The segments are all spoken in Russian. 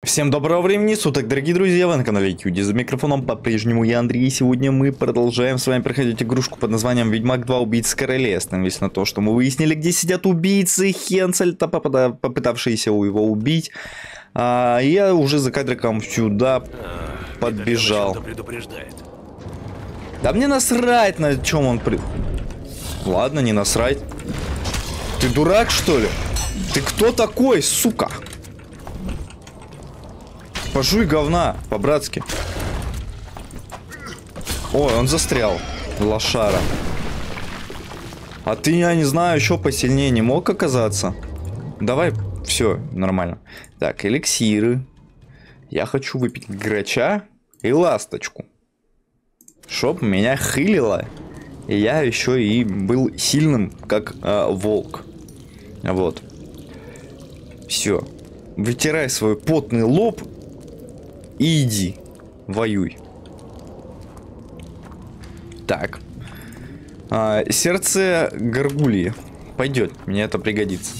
Всем доброго времени суток, дорогие друзья, вы на канале Кьюди, за микрофоном по-прежнему я Андрей, и сегодня мы продолжаем с вами проходить игрушку под названием Ведьмак 2 Убийцы Короля. Остановились на то, что мы выяснили, где сидят убийцы Хенсельта, попытавшиеся его убить. Я уже за кадриком сюда подбежал. Да мне насрать, на чем он Ладно, не насрать. Ты дурак, что ли? Ты кто такой, сука? Пожуй говна, по-братски. Ой, он застрял. Лошара. А ты, я не знаю, еще посильнее не мог оказаться? Давай, все, нормально. Так, эликсиры. Я хочу выпить грача и ласточку. Чтоб меня хылило. И я еще и был сильным, как волк. Вот. Все. Вытирай свой потный лоб. И иди, воюй. Так. Сердце горгульи. Пойдет, мне это пригодится.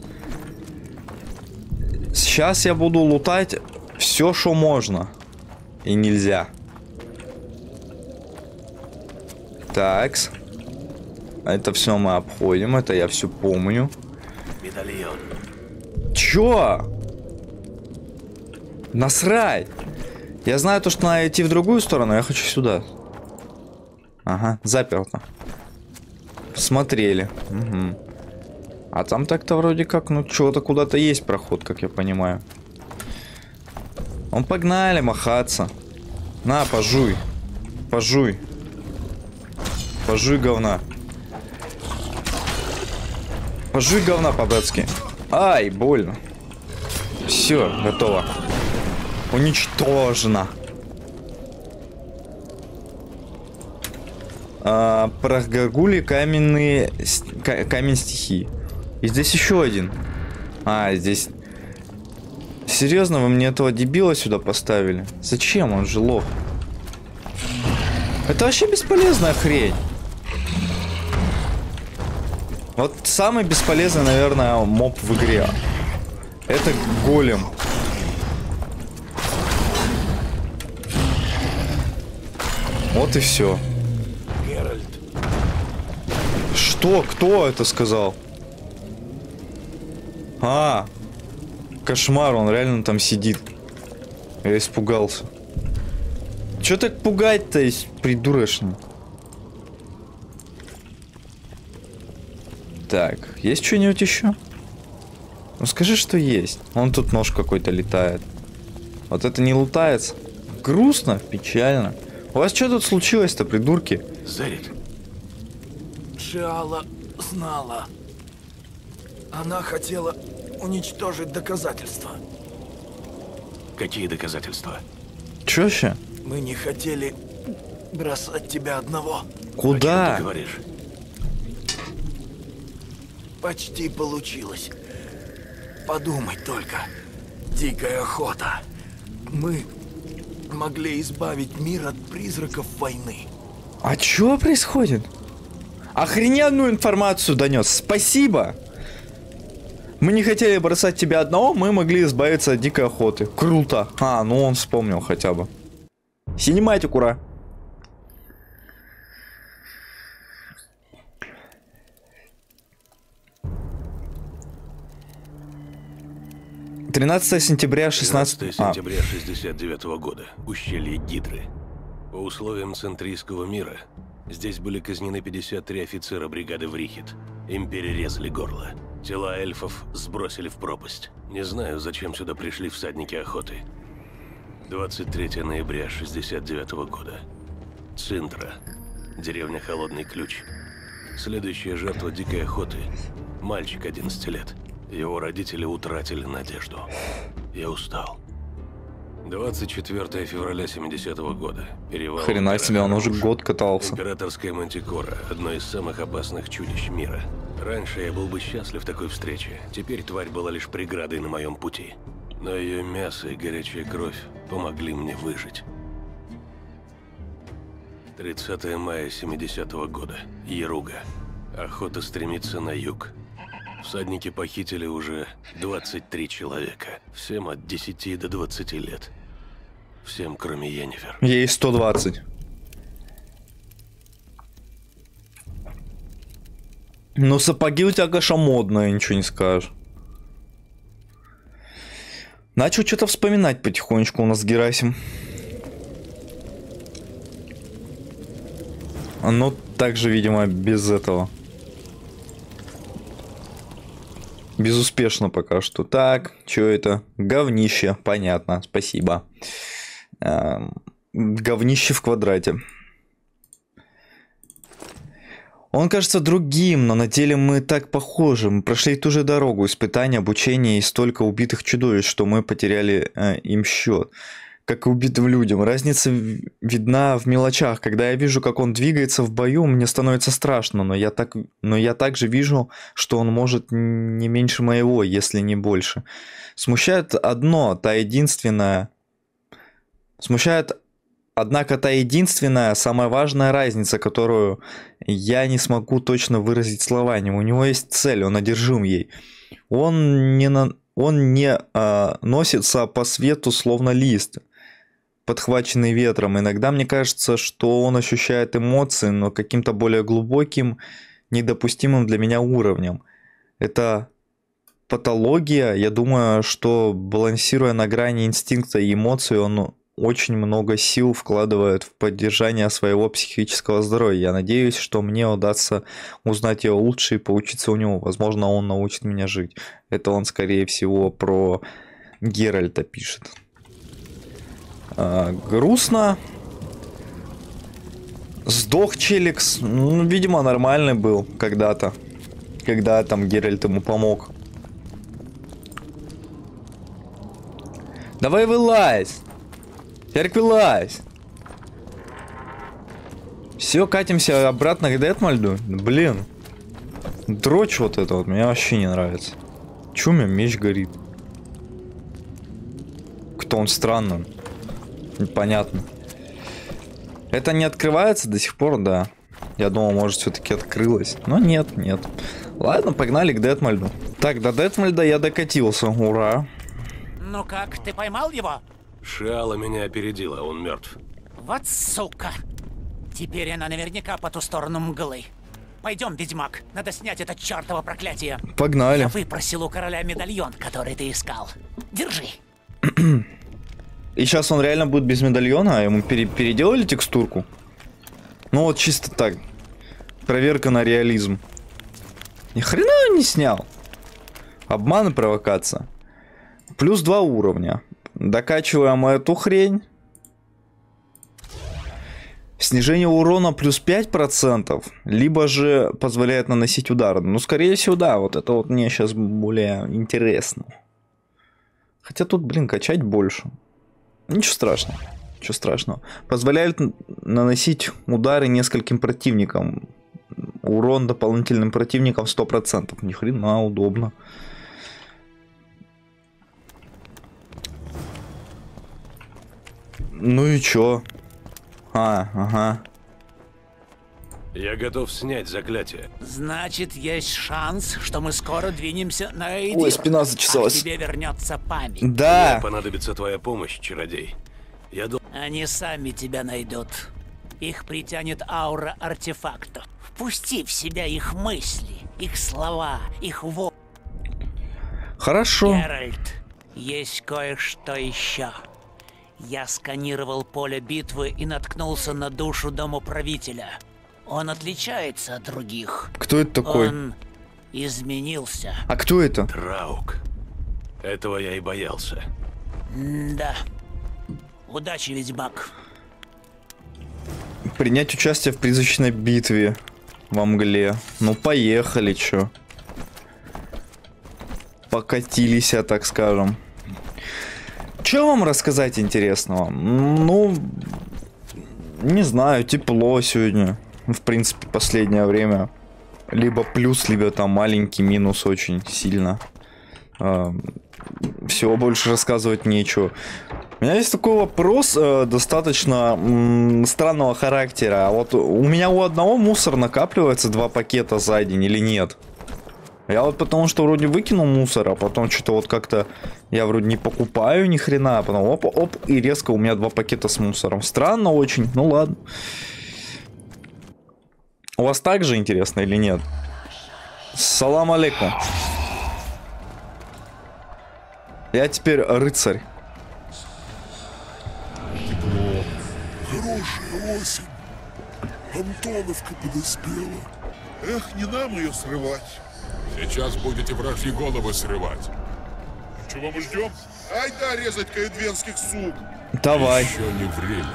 Сейчас я буду лутать все, что можно. И нельзя. Такс. Это все мы обходим, это я все помню. Медальон. Чё? Насрать! Я знаю то, что надо идти в другую сторону, я хочу сюда. Ага, заперто. Смотрели. Угу. А там так-то вроде как, ну, чего-то куда-то есть проход, как я понимаю. Ну, погнали махаться. На, пожуй. Пожуй. Пожуй говна. Пожуй говна по-братски. Ай, больно. Все, готово. Уничтожено. Про горгульи каменные... Камень стихии. И здесь еще один. Здесь... Серьезно, вы мне этого дебила сюда поставили? Зачем? Он же лох. Это вообще бесполезная хрень. Вот самый бесполезный, наверное, моб в игре. Это голем. Вот и все. Геральт. Что? Кто это сказал? Кошмар, он реально там сидит. Я испугался. Че так пугать-то, придурочно? Так, есть что-нибудь еще? Ну скажи, что есть. Вон тут нож какой-то летает. Вот это не лутается. Грустно, печально. У вас что тут случилось-то, придурки? Зерит. Шиала знала. Она хотела уничтожить доказательства. Какие доказательства? Чё вообще? Мы не хотели бросать тебя одного. Куда? О чем ты говоришь? Почти получилось. Подумай только. Дикая охота. Мы могли избавить мир от призраков войны. А чё происходит? Охрененную информацию донес. Спасибо. Мы не хотели бросать тебя одного, мы могли избавиться от дикой охоты. Круто. Ну он вспомнил хотя бы. Синематик, ура. «13 сентября 16 сентября 69 года. Ущелье Гидры. По условиям Центрийского мира, здесь были казнены 53 офицера бригады Врихит. Им перерезали горло. Тела эльфов сбросили в пропасть. Не знаю, зачем сюда пришли всадники охоты. 23 ноября 69 года. Цинтра. Деревня Холодный Ключ. Следующая жертва дикой охоты. Мальчик 11 лет. Его родители утратили надежду. Я устал. 24 февраля 70-го года. Перевал. Хрена себе, он уже год катался. Императорская мантикора. Одно из самых опасных чудищ мира. Раньше я был бы счастлив такой встрече. Теперь тварь была лишь преградой на моем пути. Но ее мясо и горячая кровь помогли мне выжить. 30 мая 70-го года. Яруга. Охота стремится на юг. Всадники похитили уже 23 человека. Всем от 10 до 20 лет. Всем, кроме Йеннифер. Ей 120. Ну, сапоги у тебя, конечно, модные, ничего не скажешь. Начал что-то вспоминать потихонечку у нас Герасим. Но также, видимо, без этого. Безуспешно пока что. Так, что это? Говнище, понятно, спасибо. Говнище в квадрате. Он кажется другим, но на деле мы так похожи. Мы прошли ту же дорогу, испытания, обучение и столько убитых чудовищ, что мы потеряли им счет. Как и убитым людям. Разница видна в мелочах. Когда я вижу, как он двигается в бою, мне становится страшно, но я также вижу, что он может не меньше моего, если не больше. Смущает, однако, та единственная, самая важная разница, которую я не смогу точно выразить словами. У него есть цель, он одержим ей. Он не носится по свету, словно лист, подхваченный ветром. Иногда мне кажется, что он ощущает эмоции, но каким-то более глубоким, недопустимым для меня уровнем. Это патология. Я думаю, что балансируя на грани инстинкта и эмоций, он очень много сил вкладывает в поддержание своего психического здоровья. Я надеюсь, что мне удастся узнать его лучше и поучиться у него. Возможно, он научит меня жить. Это он, скорее всего, про Геральта пишет. Грустно. Сдох Челикс. Ну, видимо, нормальный был когда-то. Когда там Геральт ему помог. Давай вылазь. Ярик, вылазь. Все, катимся обратно к Детмальду. Блин. Дрочь вот это вот. Мне вообще не нравится. Чё у меня меч горит? Кто он странный? Непонятно. Это не открывается до сих пор, да. Я думал, может, все-таки открылось. Но нет. Ладно, погнали к Детмальду. Так, до Детмальда я докатился. Ура. Ну как, ты поймал его? Шиала меня опередила, он мертв. Вот сука. Теперь она наверняка по ту сторону мглы. Пойдем, ведьмак, надо снять это чертово проклятие. Погнали. Я выпросил у короля медальон, который ты искал. Держи. И сейчас он реально будет без медальона, а ему переделали текстурку? Ну вот чисто так. Проверка на реализм. Ни хрена он не снял. Обман и провокация. Плюс 2 уровня. Докачиваем эту хрень. Снижение урона плюс 5%. Либо же позволяет наносить удары. Ну, скорее всего, да. Вот это вот мне сейчас более интересно. Хотя тут, блин, качать больше. Ничего страшного. Ничего страшного. Позволяет наносить удары нескольким противникам. Урон дополнительным противникам 100%. Ни хрена, удобно. Ну и чё? Ага. Я готов снять заклятие. Значит, есть шанс, что мы скоро двинемся на Эйдир. Ой, спина зачесалась. А к тебе вернется память. Да. Мне понадобится твоя помощь, чародей. Они сами тебя найдут. Их притянет аура артефактов. Впусти в себя их мысли, их слова, их волю. Хорошо. Геральт, есть кое-что еще. Я сканировал поле битвы и наткнулся на душу домоправителя. Он отличается от других. Кто это такой? Он изменился. А кто это? Траук. Этого я и боялся. Да. Удачи, ведьмак. Принять участие в призрачной битве во мгле. Ну, поехали, чё. Покатились, так скажем. Чё вам рассказать интересного? Ну, не знаю, тепло сегодня. В принципе, последнее время. Либо плюс, либо там маленький минус очень сильно. Всего больше рассказывать нечего. У меня есть такой вопрос достаточно странного характера. Вот у меня у одного мусор накапливается 2 пакета за день или нет? Я вот потому что вроде выкинул мусор, а потом что-то вот как-то я вроде не покупаю ни хрена, а потом оп, и резко у меня 2 пакета с мусором. Странно очень, ну ладно. У вас так же интересно или нет? Салам алейкум. Я теперь рыцарь. Тепло. Хорошая осень. Антоновка подоспела. Эх, не нам ее срывать. Сейчас будете вражьи головы срывать. Чего мы ждем? Ай да резать каэдвенских сук. Давай. Еще не время.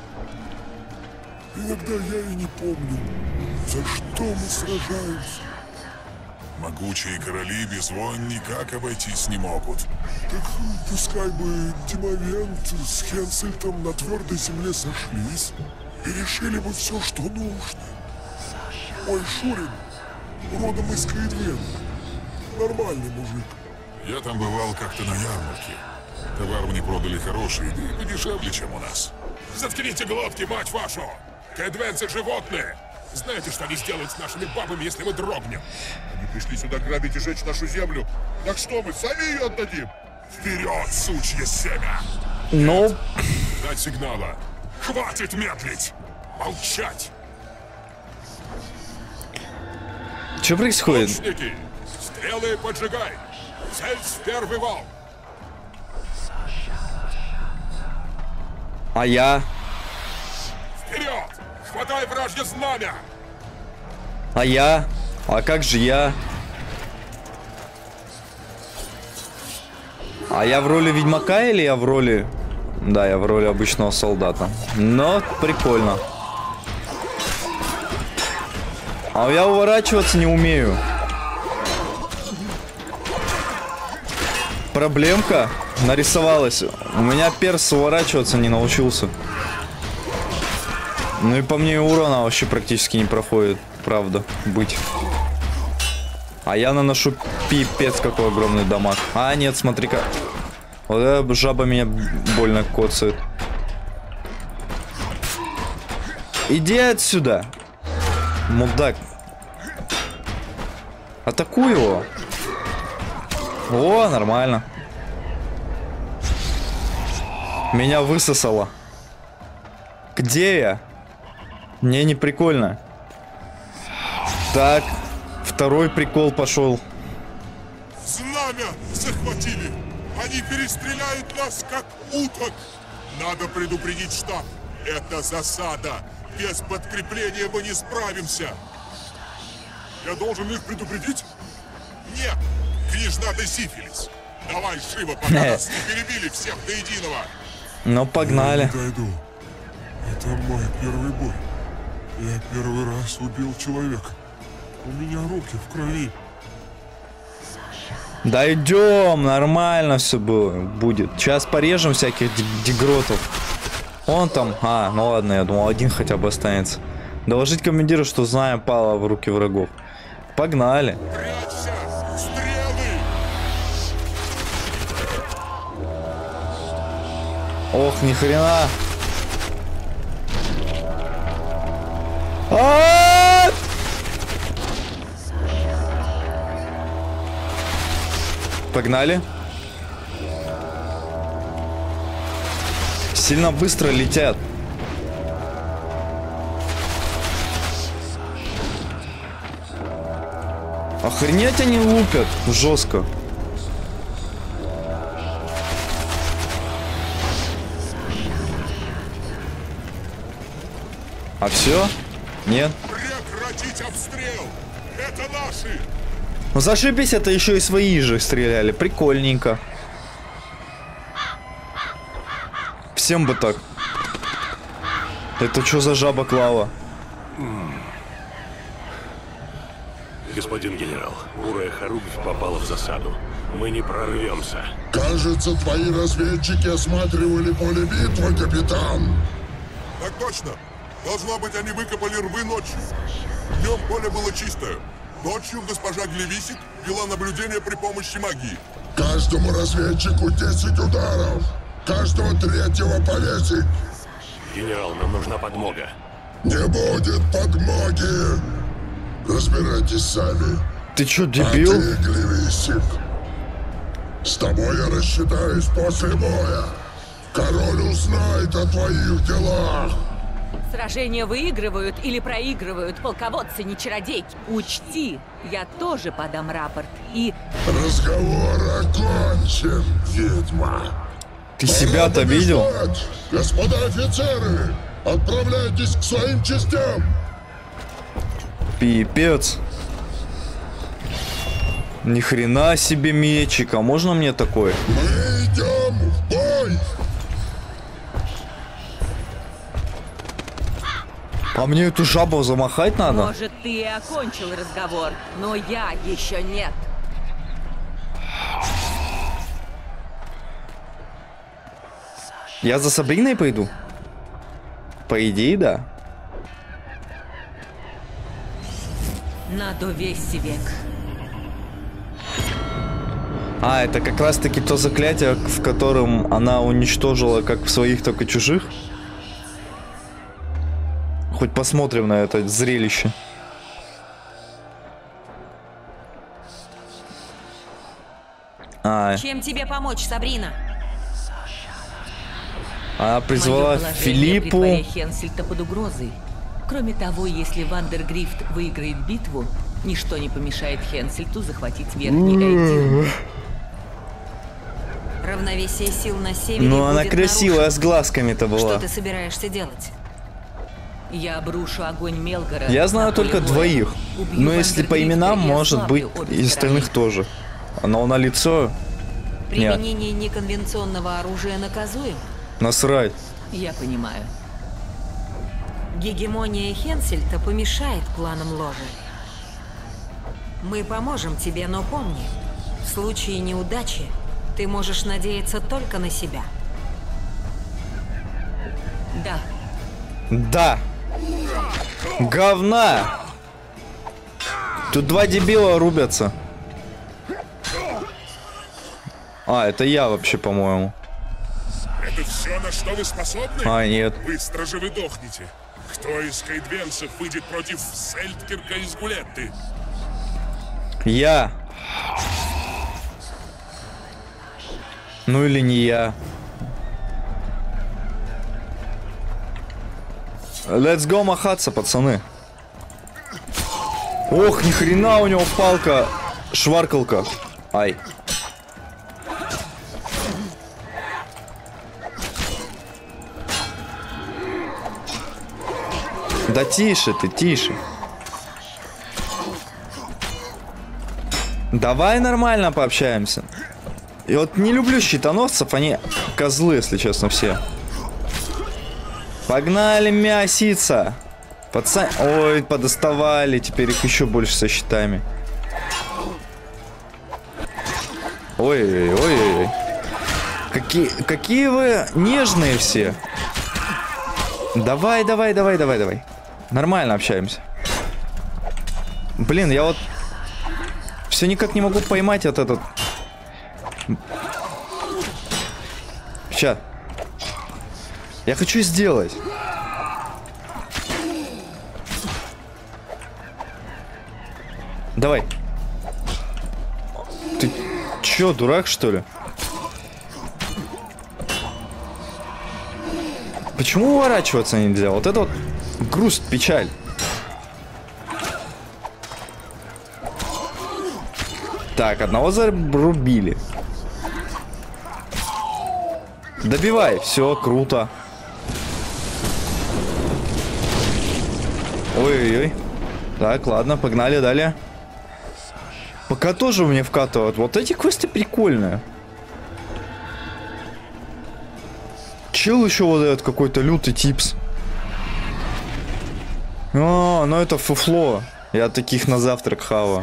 Иногда я и не помню, за что мы сражаемся. Могучие короли без войн никак обойтись не могут. Так пускай бы Демовент с Хенсельтом на твердой земле сошлись и решили бы все, что нужно. Ой, Шурин, родом из Каэдвена. Нормальный мужик. Я там бывал как-то на ярмарке. Товар мне продали хороший, да и подешевле, чем у нас. Заткните глотки, мать вашу! Каэдвенцы животные! Знаете, что они сделают с нашими бабами, если мы дрогнем? Они пришли сюда грабить и жечь нашу землю. Так что, мы сами ее отдадим? Вперед, сучье семя! Ну... Дать сигнала. Хватит медлить! Молчать! Что происходит? Лучники! Стрелы поджигай! Цель в первый вал! А я? Вперед! Хватай вражье знамя! А я? А как же я? А я в роли ведьмака или я в роли... Да, я в роли обычного солдата. Но прикольно. А я уворачиваться не умею. Проблемка нарисовалась. У меня перс уворачиваться не научился. Ну и по мне урона вообще практически не проходит. Правда, быть. А я наношу пипец какой огромный дамаг. А, нет, смотри-ка. Вот эта жаба меня больно коцает. Иди отсюда, мудак. Атакуй его. О, нормально. Меня высосало. Где я? Мне не прикольно. Так, второй прикол пошел. Знамя захватили! Они перестреляют нас, как уток! Надо предупредить штаб. Это засада. Без подкрепления мы не справимся. Я должен их предупредить? Нет, княжна Десифилис. Давай живо, пока нас не перебили всех до единого. Ну, погнали. Я дойду. Это мой первый бой. Я первый раз убил человека. У меня руки в крови. Да идем, нормально все будет. Сейчас порежем всяких дегротов. Он там... А, ну ладно, я думал, один хотя бы останется. Доложить командиру, что знамя пало в руки врагов. Погнали. Прячься! Стрелы! Ох, ни хрена. А-а-а! Погнали. Сильно быстро летят. Охренеть они лупят жестко. А все? Нет? Прекратить обстрел! Это наши! Ну зашибись, это еще и свои же стреляли. Прикольненько. Всем бы так. Это что за жаба Клава? Господин генерал, бурая хоругвь попала в засаду. Мы не прорвемся. Кажется, твои разведчики осматривали поле битвы, капитан. Так точно. Должно быть, они выкопали рвы ночью. Днем поле было чистое. Ночью госпожа Глевисик вела наблюдение при помощи магии. Каждому разведчику 10 ударов. Каждого третьего повесить. Генерал, нам нужна подмога. Не будет подмоги. Разбирайтесь сами. Ты чё, А дебил? ты, Глевисик, с тобой я рассчитаюсь после боя. Король узнает о твоих делах. Сражения выигрывают или проигрывают полководцы, не чародейки. Учти, я тоже подам рапорт. И Разговор окончен, ведьма. Ты себя-то видел? Бежать! Господа офицеры, отправляйтесь к своим частям. Пипец. Ни хрена себе мечик, а можно мне такой? Мы идем в бой. А мне эту жабу замахать надо? может, ты и окончил разговор, но я еще нет. Я за Сабриной пойду? По идее, да. Надо весь век. А, это как раз-таки то заклятие, в котором она уничтожила как своих, так и чужих. Хоть посмотрим на это зрелище. Чем тебе помочь, Сабрина? Она призвала Моё положение Филиппу. при дворе Хенсельта под угрозой. Кроме того, если Вандергрифт выиграет битву, ничто не помешает Хенсельту захватить Верхний Эйдин. Равновесие сил на севере Ну, она будет красивая, нарушено. с глазками-то была. Что ты собираешься делать? Я обрушу огонь Мелгора. Я знаю на поле только боя. двоих. Убью Но если по Вандергрифта именам, и может быть, ослаблю обе и остальных стороны. тоже. Но на лицо Применение неконвенционного оружия наказуемо? насрать. Я понимаю. Гегемония Хенсельта помешает планам ложи. Мы поможем тебе, но помни, в случае неудачи ты можешь надеяться только на себя. Да. Да. Говна. Тут два дебила рубятся. А, это я вообще, по-моему. Это все, на что вы способны? А, нет. Быстро же вы дохнете. Кто из кайдвенцев выйдет против Сельдкирка из Гулетты? Я. Ну или не я. Let's go махаться, пацаны. Ох, ни хрена у него палка. Шваркалка. Ай. Да тише ты, тише. Давай нормально пообщаемся. И вот не люблю щитоносцев, они козлы, если честно, все. Погнали мяситься. Пацан... Ой, подоставали, теперь их еще больше со щитами. Ой-ой-ой. Какие вы нежные все. Давай. Нормально общаемся. Блин, я вот все никак не могу поймать этот. Сейчас. Я хочу сделать. Давай. Ты чё, дурак, что ли? Почему уворачиваться нельзя? Вот это вот грусть, печаль. Так, одного зарубили. Добивай, все, круто. Ой-ой-ой. Так, ладно, погнали далее. Пока тоже мне вкатывают. Вот эти квесты прикольные. Чел еще вот этот какой-то лютый типс. А, ну это фуфло. Я таких на завтрак хаваю.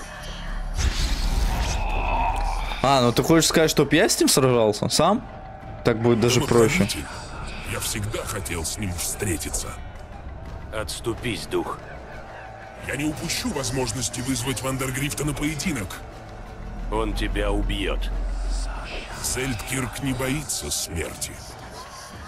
А, ну ты хочешь сказать, чтоб я с ним сражался? Сам? Так будет даже проще. Правитель, я всегда хотел с ним встретиться. Отступись, дух. Я не упущу возможности вызвать Вандергрифта на поединок. Он тебя убьет. Сельдкирк не боится смерти.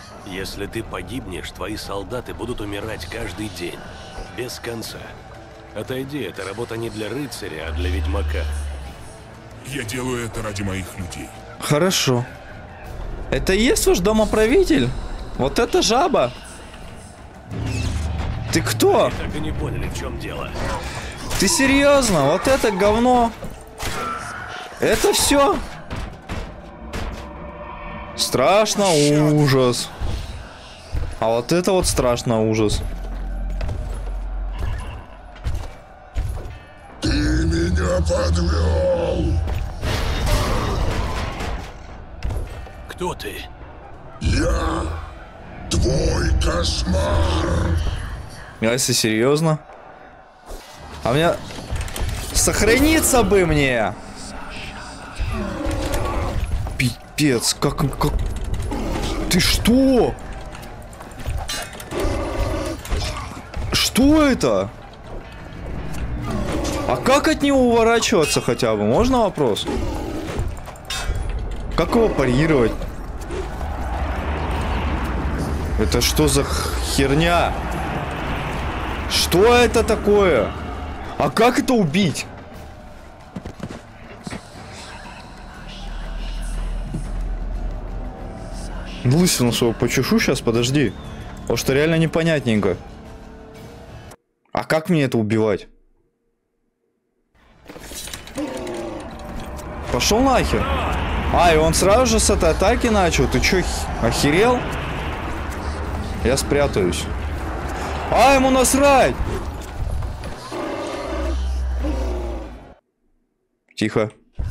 Если ты погибнешь, твои солдаты будут умирать каждый день. Без конца. Отойди, это работа не для рыцаря, а для ведьмака. Я делаю это ради моих людей. Хорошо. Это и есть ваш домоправитель? Вот это жаба. Ты кто? Так и не поняли, в чем дело. Ты серьезно? Вот это говно. Это все? Страшно, ужас. А вот это вот страшно, ужас. Ты меня подвел! Кто ты? Я твой кошмар! Если серьезно. А мне... Сохраниться бы мне! Пипец, как... Ты что? Что это? А как от него уворачиваться хотя бы? Можно вопрос? Как его парировать? Это что за херня? Что это такое? А как это убить? Лысину свою почешу сейчас, подожди. Потому что реально непонятненько. А как мне это убивать? Пошел нахер. А, и он сразу же с этой атаки начал. Ты чё, охерел? Я спрятаюсь. А, ему насрать! Тихо.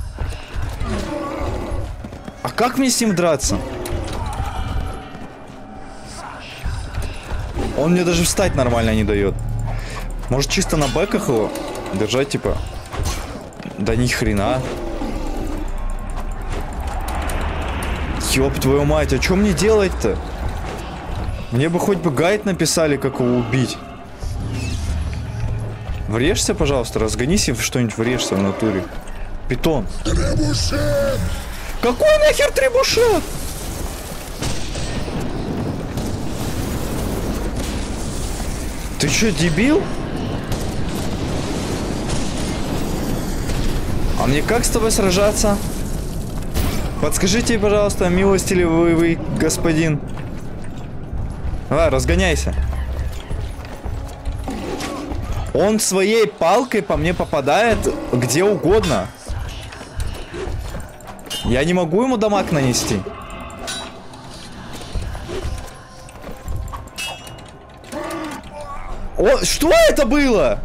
А как мне с ним драться? Он мне даже встать нормально не дает. Может, чисто на бэках его держать, типа? Да ни хрена. Ёб твою мать, а что мне делать-то? Мне бы хоть бы гайд написали, как его убить. Врежься, пожалуйста, разгонись и в что-нибудь врежься в натуре. Питон. Требушет! Какой нахер требушет? Ты что, дебил? А мне как с тобой сражаться? Подскажите, пожалуйста, милостивый вы, господин. Давай, разгоняйся. Он своей палкой по мне попадает где угодно. Я не могу ему дамаг нанести. О, что это было?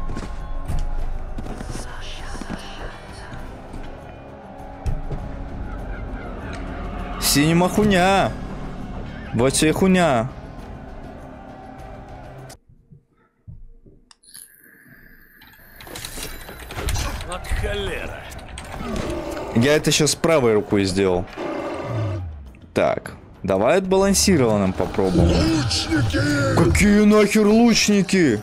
Синема хуйня. Вот тебе хуйня. Вот холера. Я это сейчас правой рукой сделал. Так, давай отбалансированным попробуем. Лучники! Какие нахер лучники?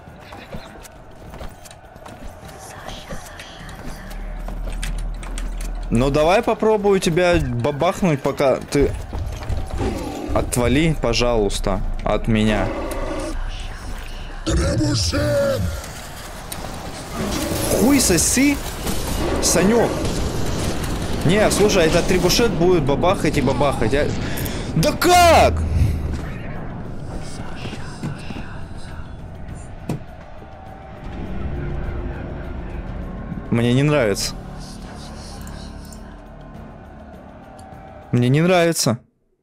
Ну давай попробую тебя бабахнуть, пока ты... Отвали, пожалуйста, от меня. Требушет! Хуй соси, Санек. Не, слушай, этот трибушет будет бабахать и бабахать. Да как? Мне не нравится. Мне не нравится.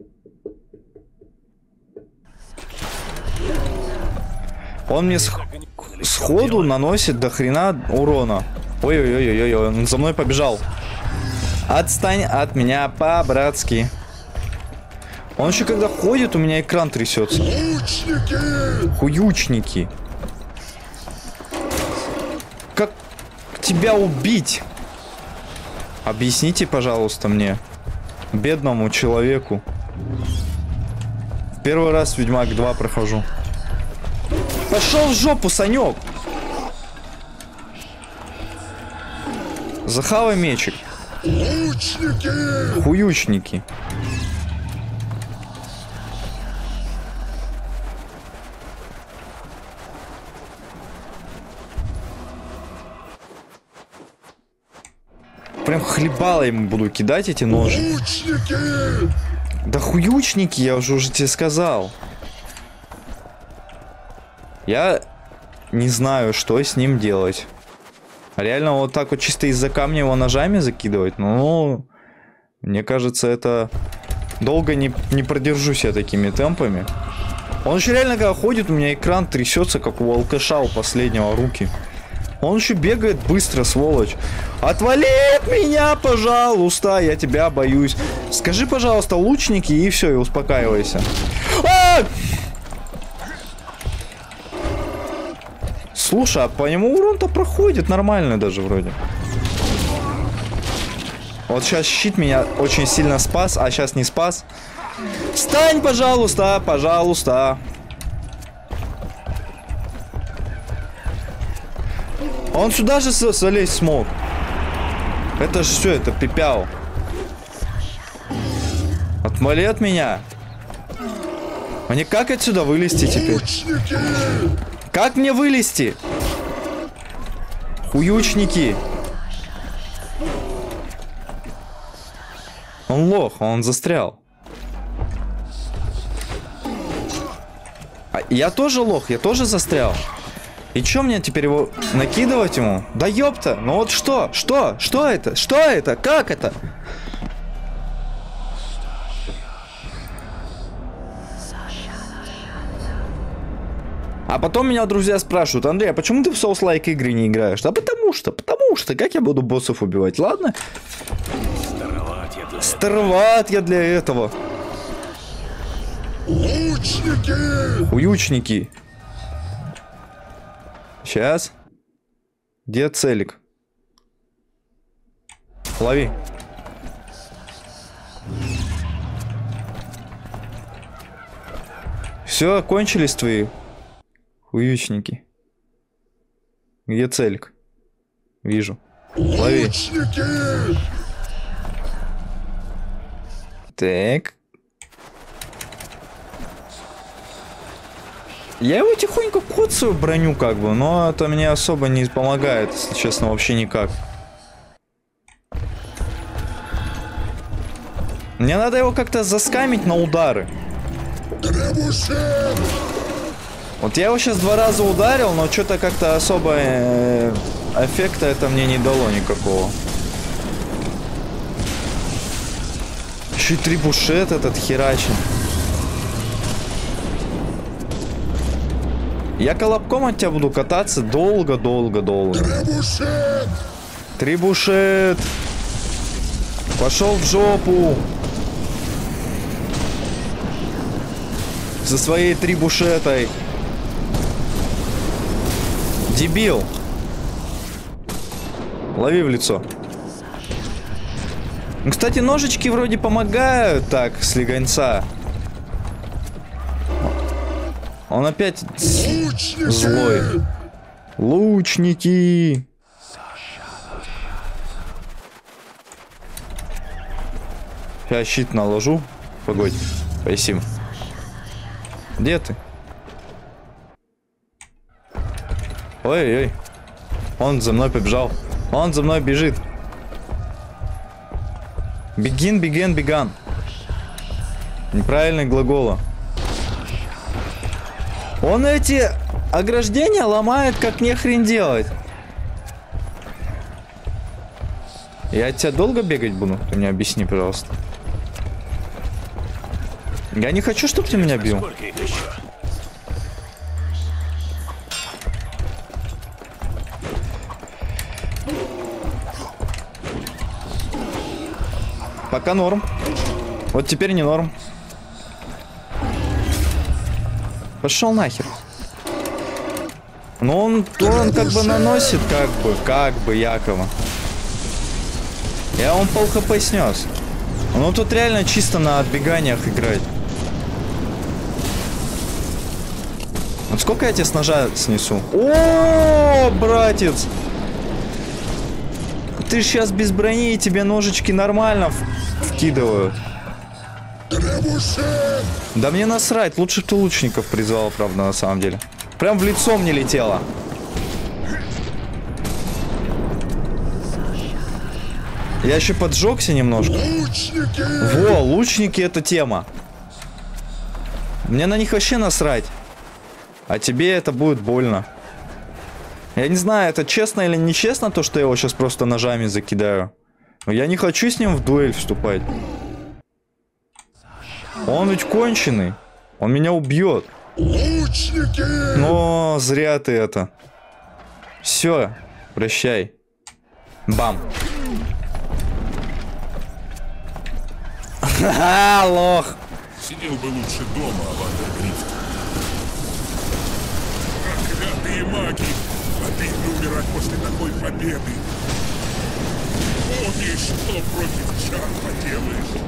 Он мне сходу наносит до хрена урона. Ой-ой-ой-ой, он за мной побежал. Отстань от меня по-братски. Он еще когда ходит, у меня экран трясется. Лучники! Хуючники. Как тебя убить? Объясните, пожалуйста, мне. Бедному человеку. В первый раз Ведьмак 2 прохожу. Пошел в жопу, Санек! Захавай мечик. Лучники! Хуючники. прям хлебало ему буду кидать эти ножи. Лучники! Да хуючники, я уже тебе сказал. Я не знаю, что с ним делать. Реально вот так вот чисто из-за камня его ножами закидывать? Ну, мне кажется, это... Долго не продержусь я такими темпами. Он еще реально, когда ходит, у меня экран трясется, как у алкаша у последнего руки. Он еще бегает быстро, сволочь. Отвали от меня, пожалуйста, я тебя боюсь. Скажи, пожалуйста, лучники, и все, и успокаивайся. А! Слушай, а по нему урон-то проходит нормально даже вроде. Вот сейчас щит меня очень сильно спас, а сейчас не спас. Встань, пожалуйста, пожалуйста. Он сюда же залезть смог. Это же все, это пипяу. Отвали от меня. Мне как отсюда вылезти теперь? Как мне вылезти? Хуючники. Он лох, он застрял. А я тоже лох, я тоже застрял. И чё мне теперь его накидывать ему? Да ёпта, ну вот что? Что? Что это? Что это? Как это? А потом меня друзья спрашивают: Андрей, а почему ты в Souls-like игры не играешь? Да потому что, как я буду боссов убивать, ладно? Староват я для этого. Лучники! Хуючники. Сейчас. Где целик? Лови. Все, кончились твои хуючники. Где целик? Вижу. Лови. Лучники! Так. Я его тихонько коцаю броню как бы, но это мне особо не помогает, если честно, вообще никак. Мне надо его как-то заскамить на удары. Требушет! Вот я его сейчас 2 раза ударил, но что-то как-то особо эффекта это мне не дало никакого. Еще и трибушет этот херачен. Я колобком от тебя буду кататься долго-долго-долго. Требушет! Трибушет! Пошел в жопу! За своей трибушетой! Дебил! Лови в лицо. Ну, кстати, ножички вроде помогают так, слегонца. Он опять Лучники! злой. Лучники! Я щит наложу. Погодь, спасибо. Где ты? Ой-ой. Он за мной побежал. Он за мной бежит. Бегин, бегин, беган. Неправильный глагол. Он эти ограждения ломает, как нехрен делать. Я от тебя долго бегать буду? Ты мне объясни, пожалуйста. Я не хочу, чтобы ты меня бил. Пока норм. Вот теперь не норм. Пошел нахер. Но он как бы наносит, как бы якобы. Я он пол хп снес. Ну тут реально чисто на отбеганиях играть. Вот сколько я тебе с ножа снесу? О, братец! Ты сейчас без брони, и тебе ножички нормально вкидывают. Да мне насрать, лучше бы ты лучников призвал, правда, на самом деле. Прям в лицо мне летело. Я еще поджегся немножко. Лучники! Во, лучники — это тема. Мне на них вообще насрать. А тебе это будет больно. Я не знаю, это честно или нечестно, то, что я его сейчас просто ножами закидаю. Но я не хочу с ним в дуэль вступать. Он ведь конченый. Он меня убьет. Лучники! Но зря ты это. Все, прощай. Бам. Ха-ха, лох. Сидел бы лучше дома, Аватар Грифт. Проклятые маги! Обидно умирать после такой победы. Помнишь, что против чар поделаешь?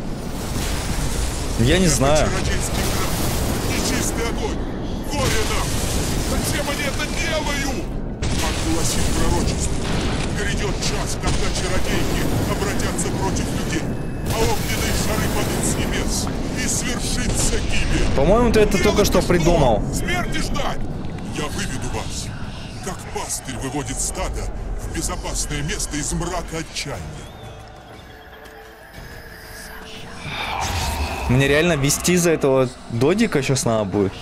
Я не знаю. Чародейский град, нечистый огонь, горе нам! Зачем они это делают? Маг гласит пророчество. Грядет час, когда чародейки обратятся против людей, а огненные шары падут с небес, и свершится гибель. По-моему, ты это только что придумал. Смерти ждать! Я выведу вас, как пастырь выводит стадо в безопасное место из мрака отчаяния. Мне реально вести за этого додика сейчас надо будет.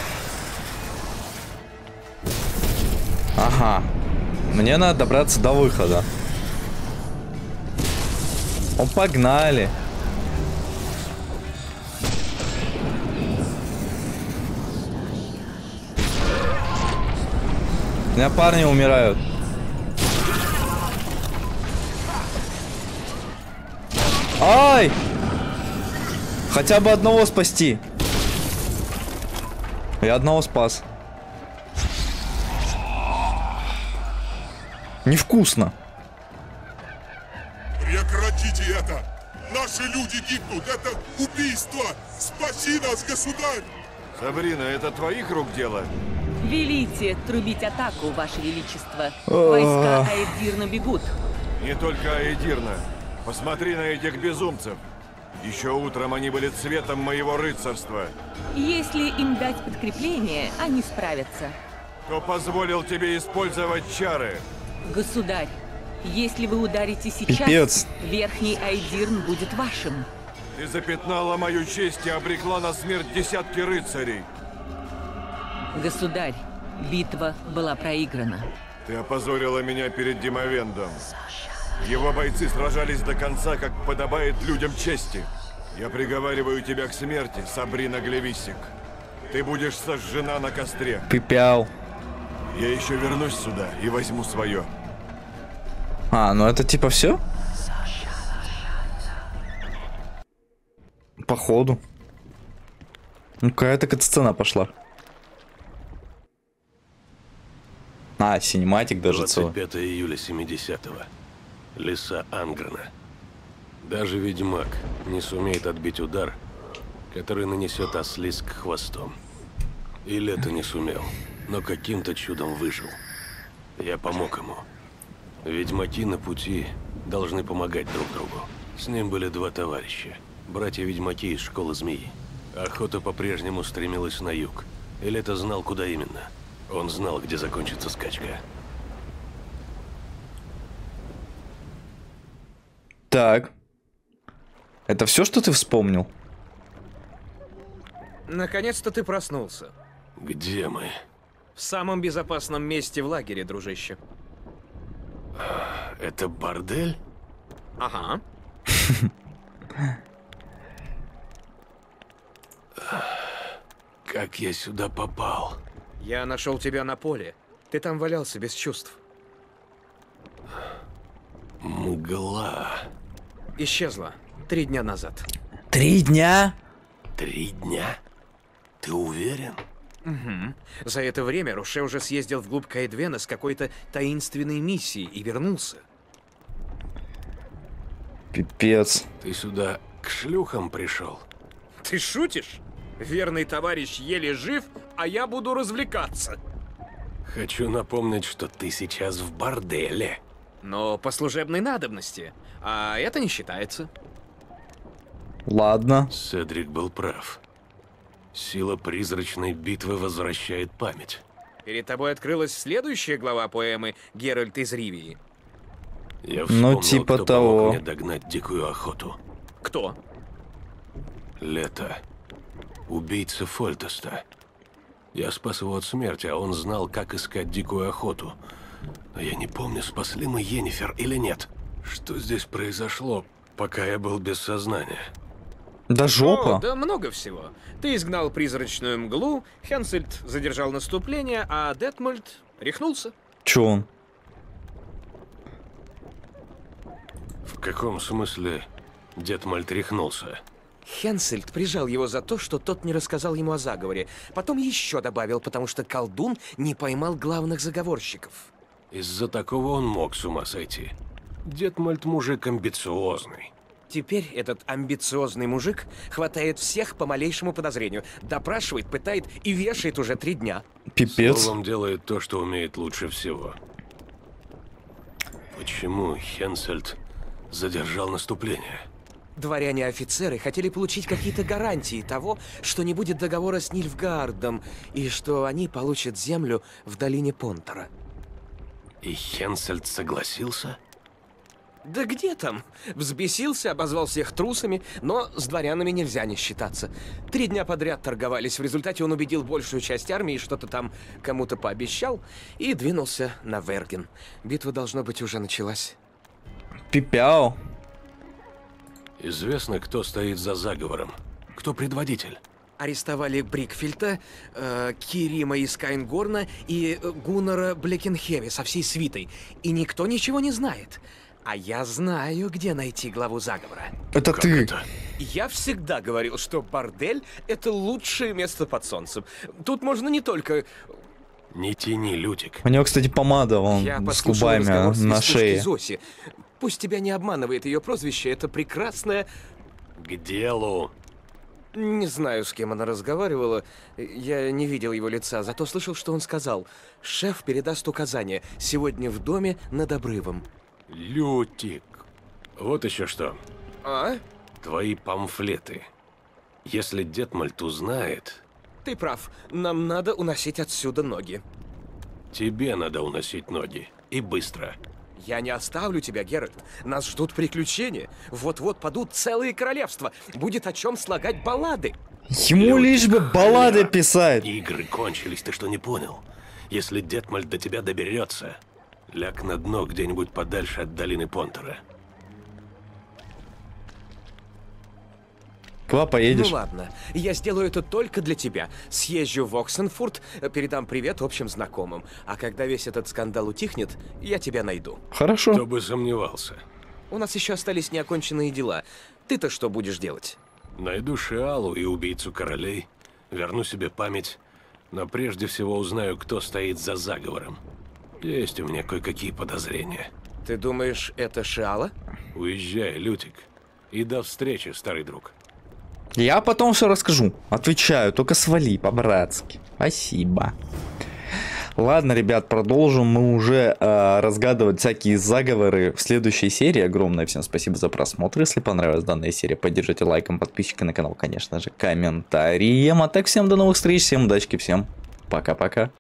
Ага. Мне надо добраться до выхода. О, погнали. У меня парни умирают. Ай! Хотя бы одного спасти. Я одного спас. Невкусно. Прекратите это! Наши люди гибнут! Это убийство! Спаси нас, государь! Сабрина, это твоих рук дело? Велите трубить атаку, Ваше Величество. Войска Аэдирна бегут. Не только Аэдирна. Посмотри на этих безумцев. Еще утром они были цветом моего рыцарства. Если им дать подкрепление, они справятся. Кто позволил тебе использовать чары? Государь, если вы ударите сейчас, Пипец. Верхний Аэдирн будет вашим. Ты запятнала мою честь и обрекла на смерть десятки рыцарей. Государь, битва была проиграна. Ты опозорила меня перед Димовендом. Его бойцы сражались до конца, как подобает людям чести. Я приговариваю тебя к смерти, Сабрина Глевисик. Ты будешь сожжена на костре. Пипяу. Я еще вернусь сюда и возьму свое. А, ну это типа все? Походу. Ну какая-то катсцена пошла. А, синематик даже целый. 25 июля 70-го. Леса Ангрена. Даже ведьмак не сумеет отбить удар, который нанесет Ослиск хвостом. И Лето не сумел, но каким-то чудом выжил. Я помог ему. Ведьмаки на пути должны помогать друг другу. С ним были два товарища. Братья-ведьмаки из школы змеи. Охота по-прежнему стремилась на юг. И Лето знал, куда именно. Он знал, где закончится скачка. Так. Это все, что ты вспомнил? Наконец-то ты проснулся. Где мы? В самом безопасном месте в лагере, дружище. Это бордель? Ага. Как я сюда попал? Я нашел тебя на поле. Ты там валялся без чувств. Мгла. Исчезла 3 дня назад. 3 дня? 3 дня? Ты уверен? Угу. За это время Руше уже съездил вглубь Каэдвена с какой-то таинственной миссией и вернулся. Пипец. Ты сюда к шлюхам пришел? Ты шутишь? Верный товарищ еле жив, а я буду развлекаться. Хочу напомнить, что ты сейчас в борделе. Но по служебной надобности. А это не считается. Ладно. Седрик был прав. Сила призрачной битвы возвращает память. Перед тобой открылась следующая глава поэмы «Геральт из Ривии». Я вспомнил, типа кто того. помог мне догнать дикую охоту. Кто? Лето. Убийца Фольтеста. Я спас его от смерти, а он знал, как искать дикую охоту. Но я не помню, спасли мы Йеннифер или нет. Что здесь произошло, пока я был без сознания? Да жопа. О, да много всего. Ты изгнал призрачную мглу, Хенсельд задержал наступление, а Детмольд рехнулся. Чё он? В каком смысле Детмольд рехнулся? Хенсельд прижал его за то, что тот не рассказал ему о заговоре. Потом еще добавил, потому что колдун не поймал главных заговорщиков. Из-за такого он мог с ума сойти. Детмольд мужик амбициозный. Теперь этот амбициозный мужик хватает всех по малейшему подозрению, допрашивает, пытает и вешает уже 3 дня. Пипец. Словом, делает то, что умеет лучше всего. Почему Хенсельд задержал наступление? Дворяне-офицеры хотели получить какие-то гарантии того, что не будет договора с Нильфгаардом, и что они получат землю в долине Понтера. И Хенсельд согласился? Да где там? Взбесился, обозвал всех трусами, но с дворянами нельзя не считаться. 3 дня подряд торговались, в результате он убедил большую часть армии, что-то там кому-то пообещал, и двинулся на Верген. Битва, должно быть, уже началась. Пипяу. Известно, кто стоит за заговором? Кто предводитель? Арестовали Брикфельта, Кирима из Кайнгорна и Гуннара Блекенхеви со всей свитой. И никто ничего не знает. А я знаю, где найти главу заговора. Это Как ты. это? Я всегда говорил, что бордель — это лучшее место под солнцем. Тут можно не только... Не тяни, Лютик. У него, кстати, помада вон Я с послушал губами разговор с на нестушкой шее. Зоси. Пусть тебя не обманывает ее прозвище, это прекрасная... К делу. Не знаю, с кем она разговаривала. Я не видел его лица, зато слышал, что он сказал. Шеф передаст указание. Сегодня в доме над обрывом. Лютик. Вот еще что. А? Твои памфлеты. Если Детмольд узнает, Ты прав. Нам надо уносить отсюда ноги. тебе надо уносить ноги. И быстро. Я не оставлю тебя, Геральт. Нас ждут приключения. Вот-вот падут целые королевства. Будет о чем слагать баллады. Ему лишь бы баллады писать. Игры кончились, ты что, не понял? Если Детмольд до тебя доберется, ляг на дно где-нибудь подальше от долины Понтера. Куда поедешь? Ну ладно, я сделаю это только для тебя. Съезжу в Оксенфурт, передам привет общим знакомым. А когда весь этот скандал утихнет, я тебя найду. Хорошо. Кто бы сомневался. У нас еще остались неоконченные дела. Ты-то что будешь делать? Найду Шиалу и убийцу королей, верну себе память, но прежде всего узнаю, кто стоит за заговором. Есть у меня кое-какие подозрения. Ты думаешь, это Шиала? Уезжай, Лютик. И до встречи, старый друг. Я потом все расскажу. Отвечаю, только свали по-братски. Спасибо. Ладно, ребят, продолжим мы уже разгадывать всякие заговоры в следующей серии. Огромное всем спасибо за просмотр. Если понравилась данная серия, поддержите лайком, подписчикой на канал, конечно же, комментарием. А так, всем до новых встреч, всем удачи, всем пока-пока.